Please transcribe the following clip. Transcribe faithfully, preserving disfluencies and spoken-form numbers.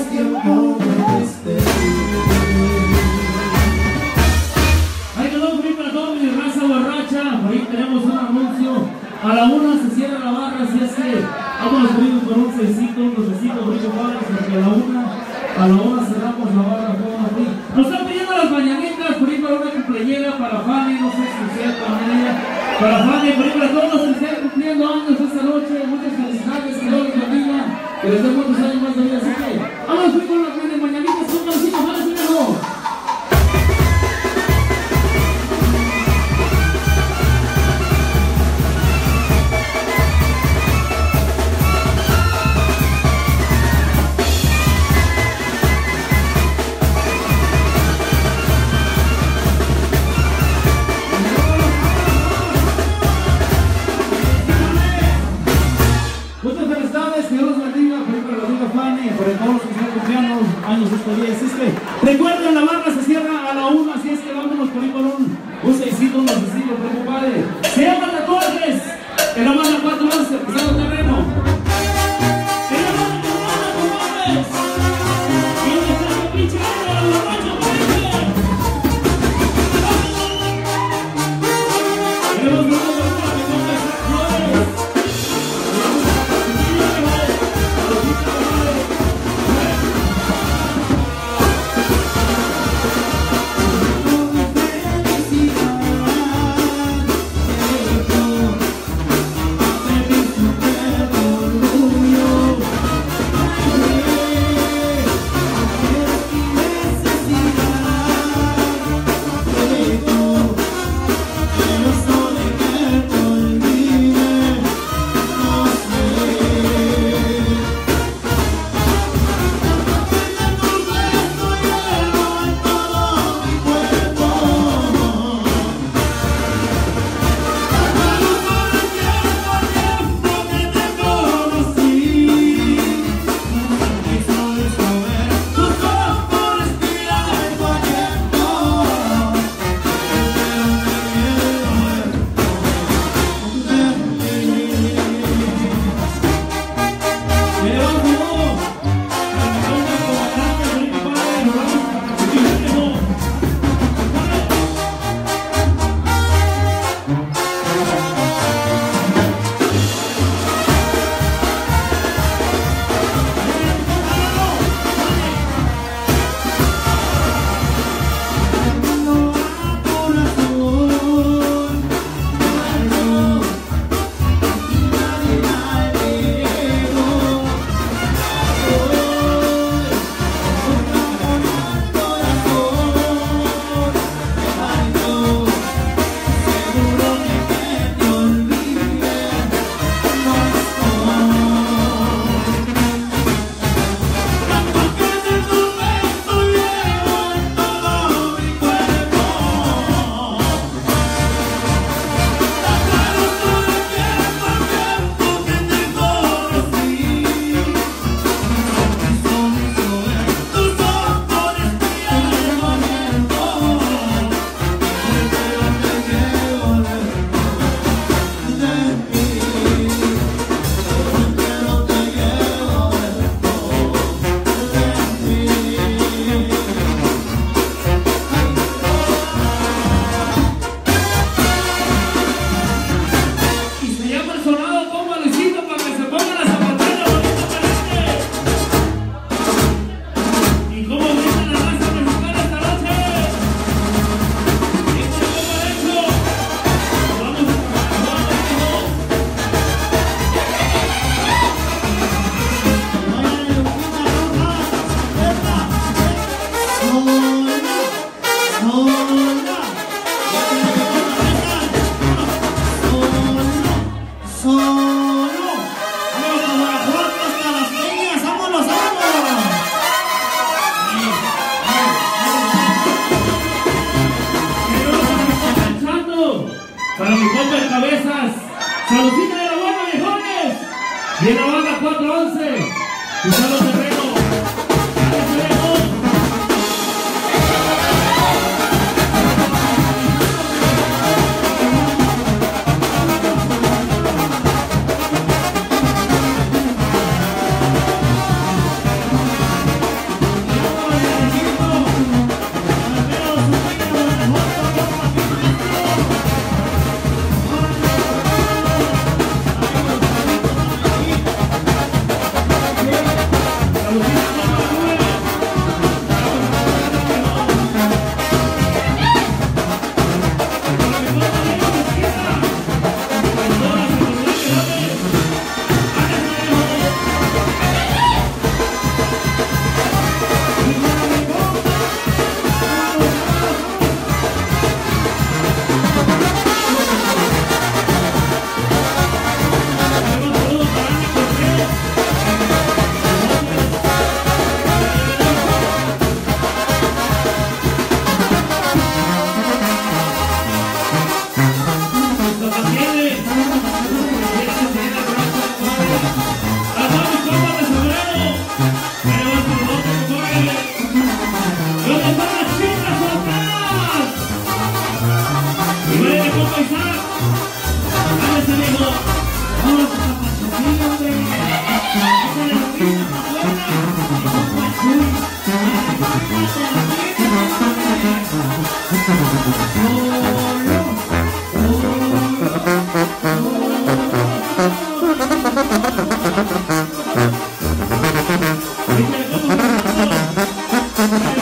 Ahí quedó muy para toda mi raza borracha. Por ahí tenemos un anuncio. A la una se cierra la barra, así es que vámonos conmigo con un seisito, un docecito, brillo padres, porque a la una, a la una cerramos la barra. Nos están pidiendo las mañanitas, por ahí para una cumpleañera, para Fanny, no sé si sea para ella, para Fanny, por ahí para todos los que estén cumpliendo años esta noche. Muchas felicidades, que Dios les bendiga, que les dé muchos años más de vida. Así que vamos con las mañanitas, son canciones, vale, primero. Años de día, así es que recuerden, la barra se cierra a la una, así es que vámonos por ahí con un, un seisito, un necesito, pero compadre. Se llama Tatuajes, que la manda cuatro veces, pisado terreno. Que la manda tu manda, compadres. Que le traiga pinche a la borracha, compadre. Queremos ver la borracha, compadre. Ahí te dejamos,